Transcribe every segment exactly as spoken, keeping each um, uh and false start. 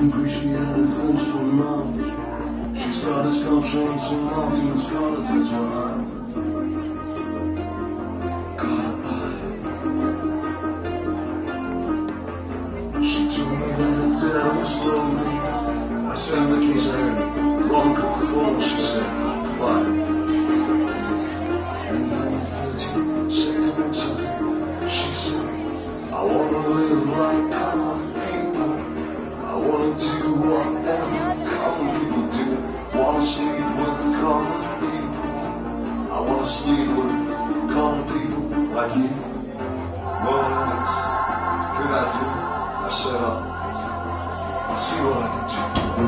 agree she had a thirst for knowledge. She started sculpture into mounting the scholars. That's what I got her eye. She told me that her dad was lonely. I said in the case I had wrong Coca-Cola. She said, fine. And then thirteen seconds time, she said, I wanna live like common people. I wanna do whatever common people do. Wanna sleep with common people. I wanna sleep with common people like you. What else could I do? I said, uh, I'll see what I can do.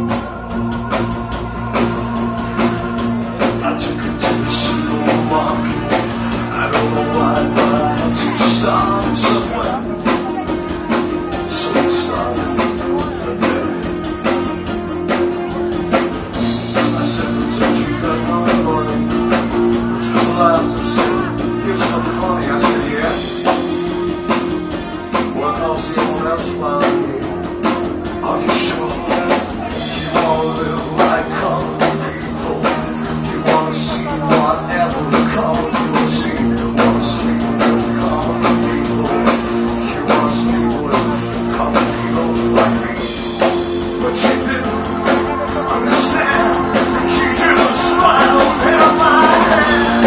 I took her to the supermarket. I don't know why, but I had to start somewhere. So we started there. I said, pretend you got no money. Just laughed and said, you're so funny. I said, yeah. Well, I'll see what else found here. Are you sure? You wanna live like common people? You wanna see whatever common people see? Wanna sleep with common people? You wanna sleep with common people like me? But you didn't understand. She just smiled in my hand.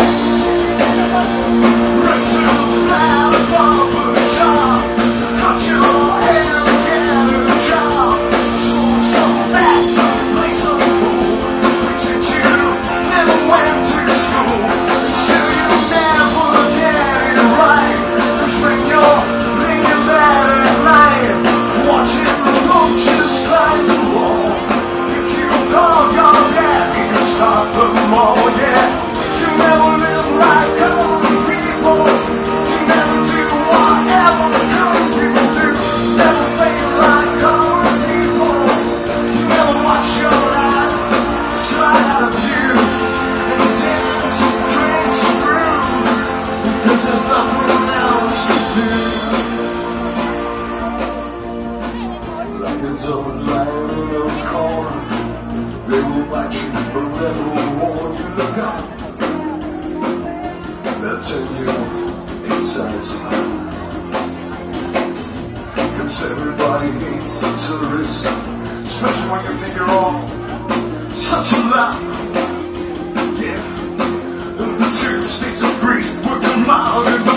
Right to the flat barber shop. Cut your hair and get a job. Smoke some fat, some play some pool. Pretend you never went to school. Still you never get it right. Cause when you're laying in bed at night, watching the roaches climb the wall. If you call your dad, he can stop them all, yeah. You never live like common people. You never do whatever common people do. Never play like common people. You never watch your life slide out of you. And to dance, drink, screw. Because there's nothing else to do. Like a dog lying in a corner, they will bite you, but never warn you. Look out, they'll tell you inside's out. Cause everybody hates the tourist, especially when you think you're all such a laugh. Yeah, and the two states of Greece work a mile